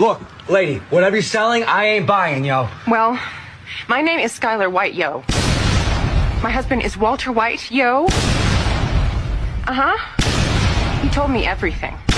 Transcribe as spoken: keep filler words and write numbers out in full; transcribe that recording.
Look, lady, whatever you're selling, I ain't buying, yo. Well, my name is Skylar White, yo. My husband is Walter White, yo. Uh-huh. He told me everything.